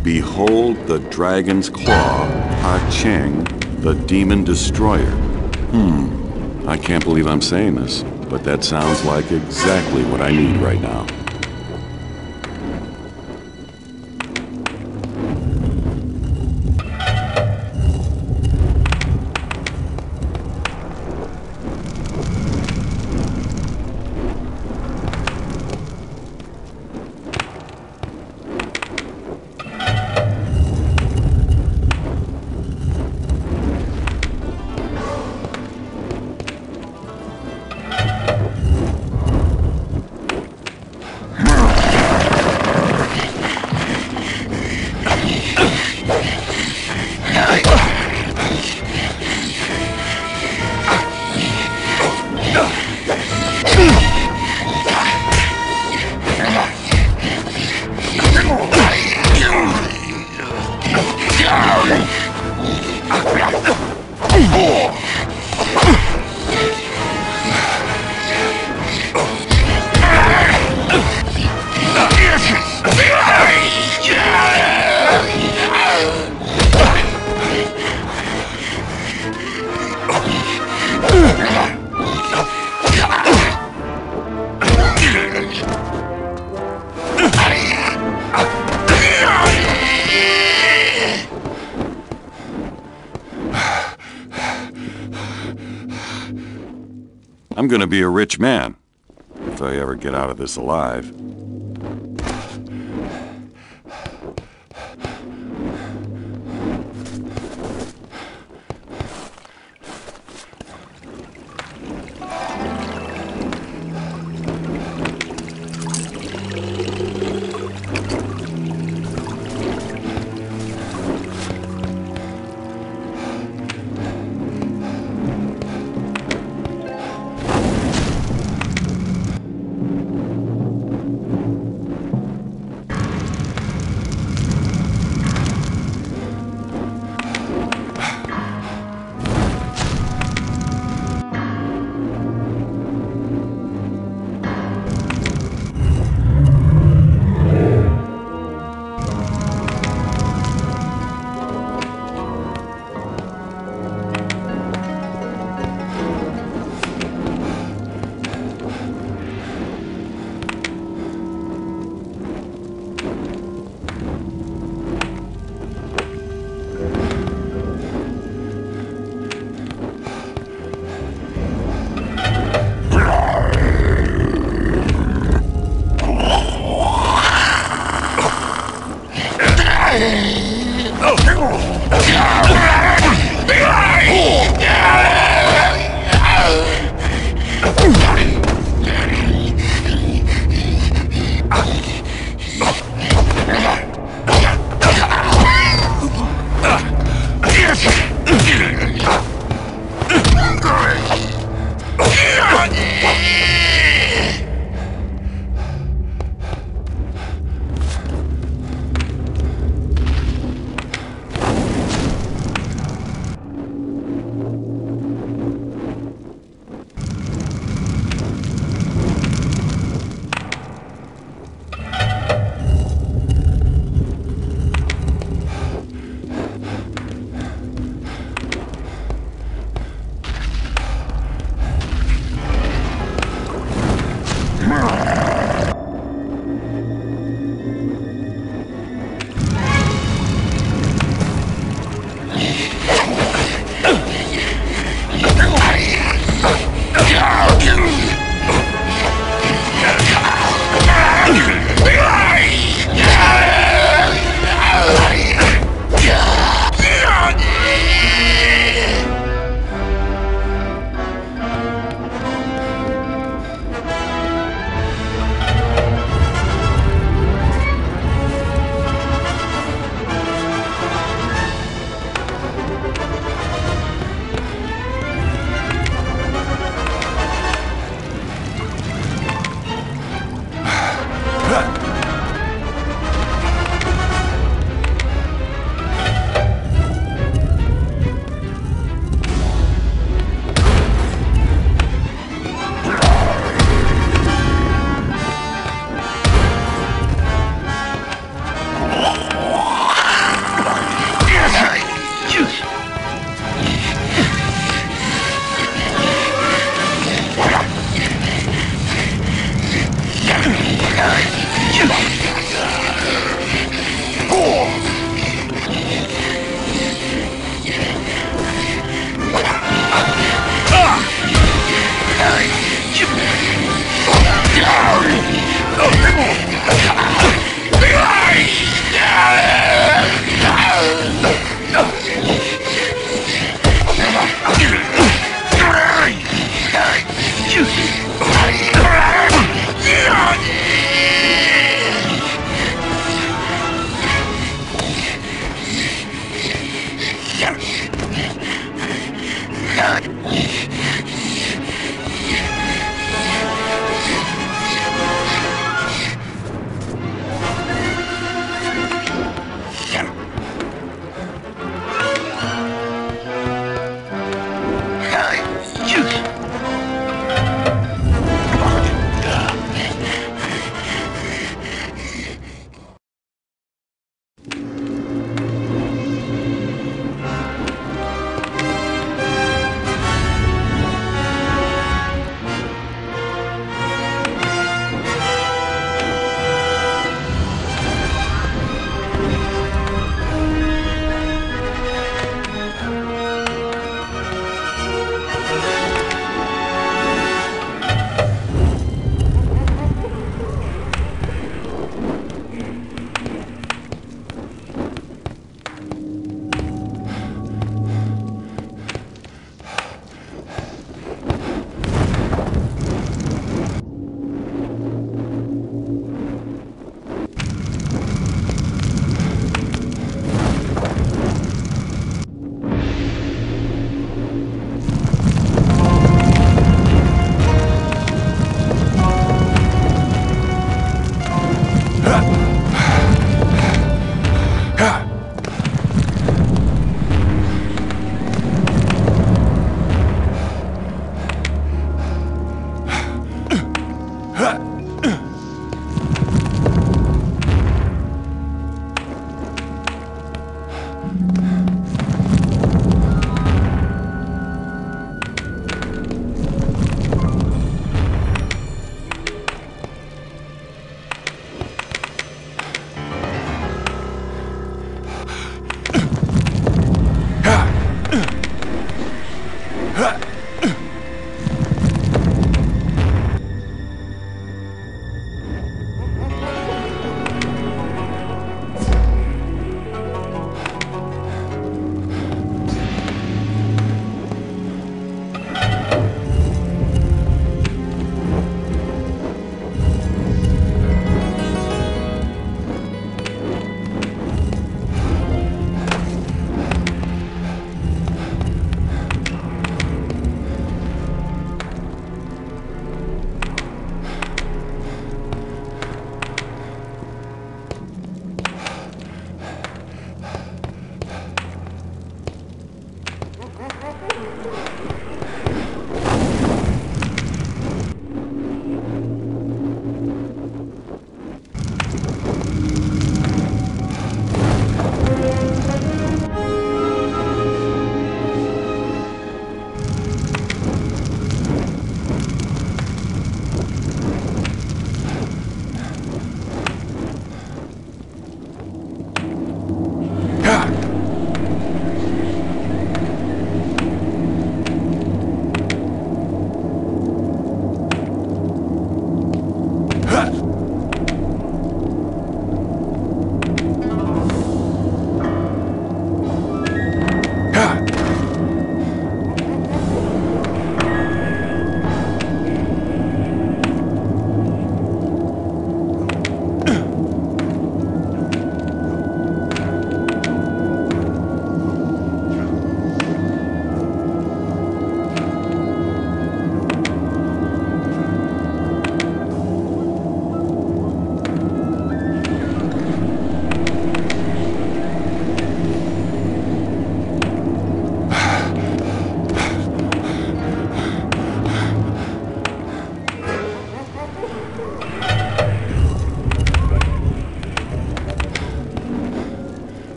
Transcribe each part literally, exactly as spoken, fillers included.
Behold the Dragon's Claw, Ha Cheng, the Demon Destroyer. Hmm, I can't believe I'm saying this, but that sounds like exactly what I need right now. I'm gonna be a rich man, if I ever get out of this alive.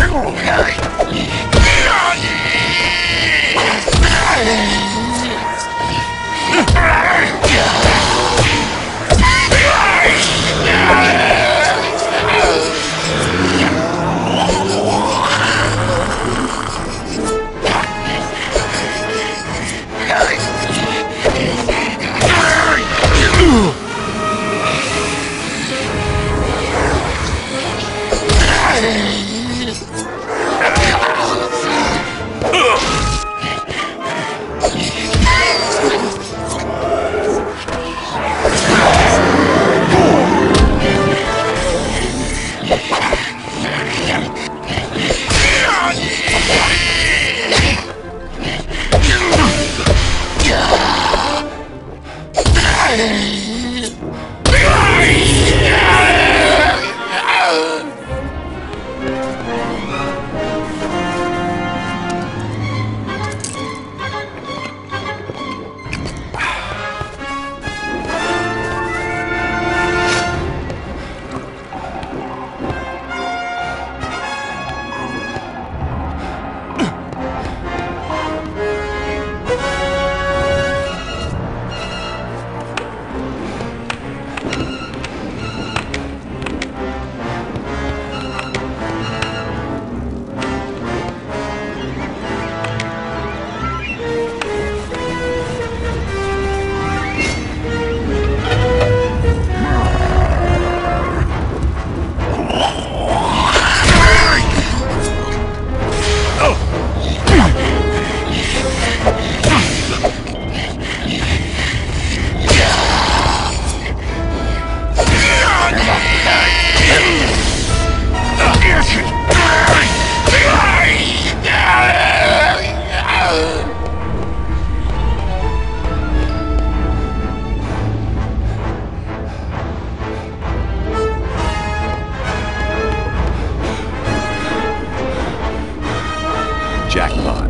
Jackpot.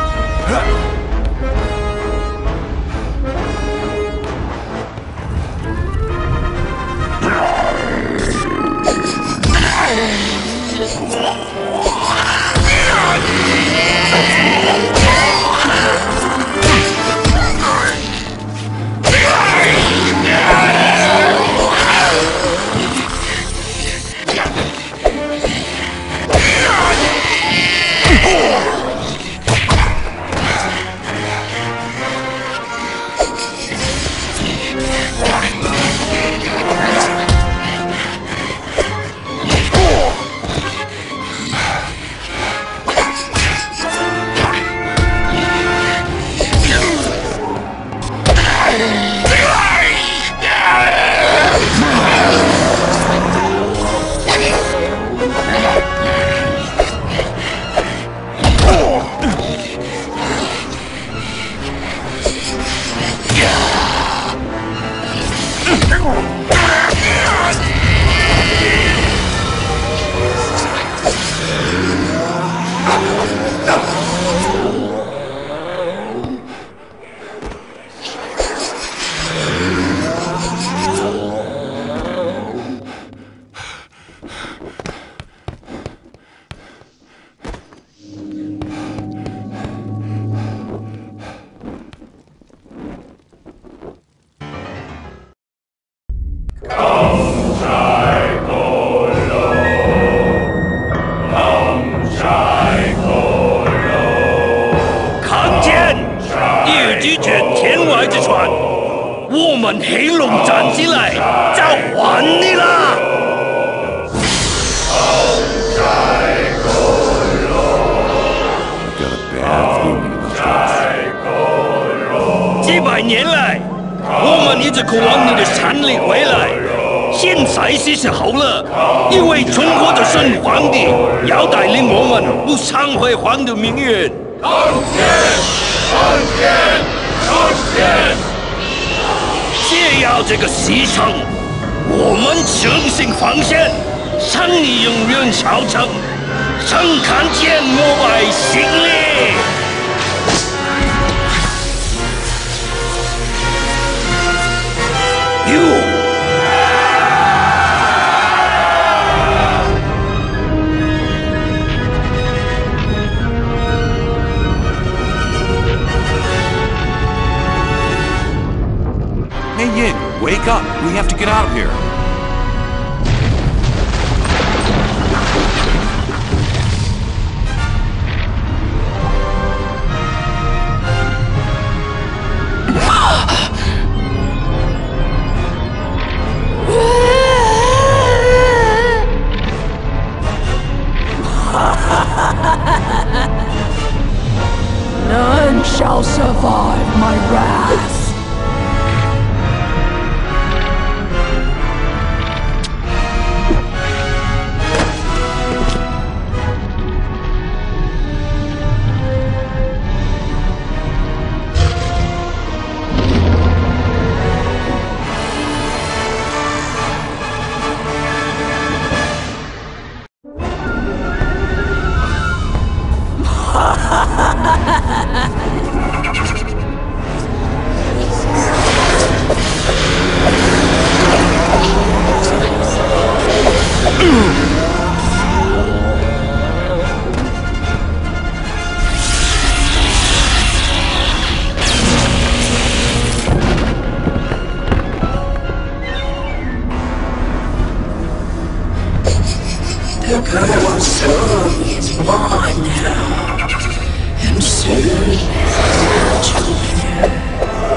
我们黑龙站起来，召唤你啦！几百年来，我们一直渴望你的胜利回来，现在是时候了。一位中国的神皇帝要带领我们不偿辉煌的命运。 向前，向前，向前！ 借要这个牺牲，我们诚心奉献，向你永远效忠，曾看见我百姓力。有。 向 We have to get out of here. None shall survive my wrath. The power soul is mine now, and soon children.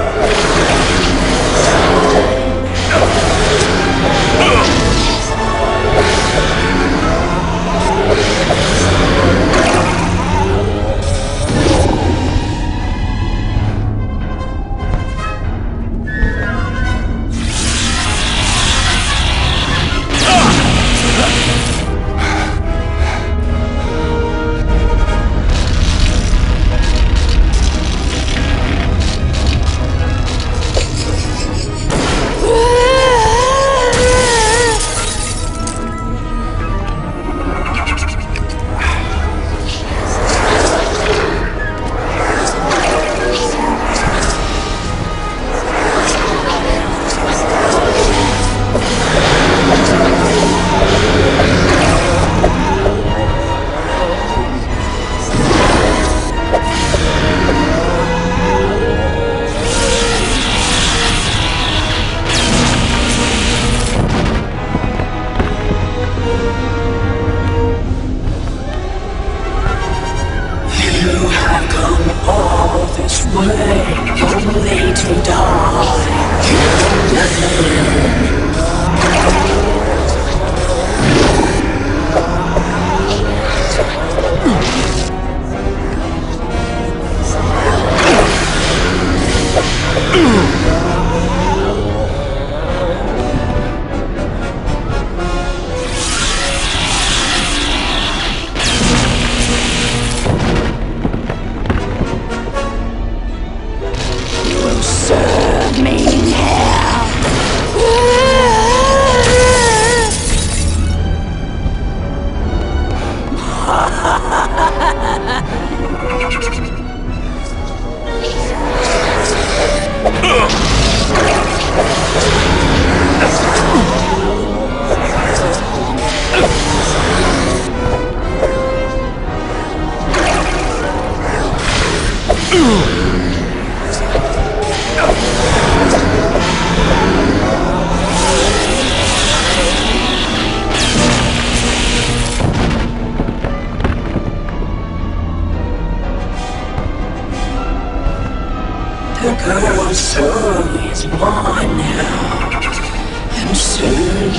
Only to die. Serve me now. The power soul is mine now, and soon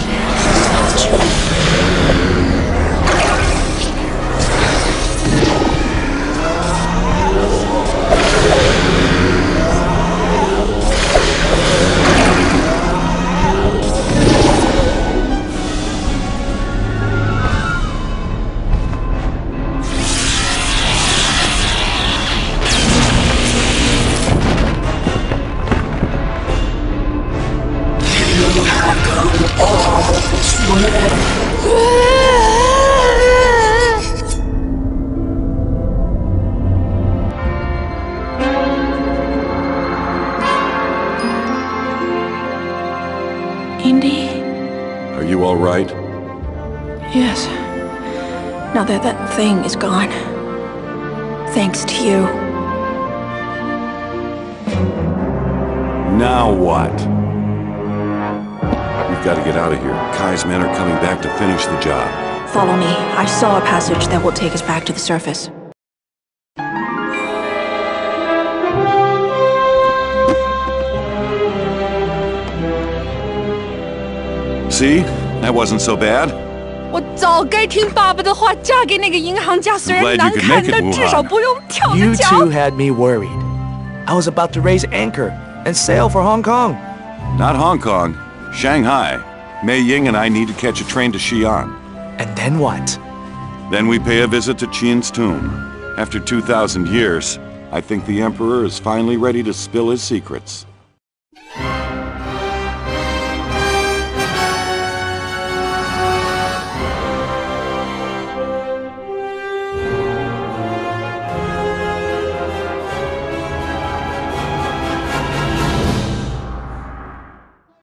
Indy? Are you all right? Yes. Now that that thing is gone. Thanks to you. Now what? got to get out of here. Kai's men are coming back to finish the job. Follow me. I saw a passage that will take us back to the surface. See? That wasn't so bad. 我早该听爸爸的话，嫁给那个银行家。虽 I'm 然 glad 难 you could 看， make it, 但至少 Wuhan. 不用跳 You 着脚。 two had me worried. I was about to raise anchor and sail for Hong Kong. Not Hong Kong. Shanghai. Mei Ying and I need to catch a train to Xi'an. And then what? Then we pay a visit to Qin's tomb. After two thousand years, I think the Emperor is finally ready to spill his secrets.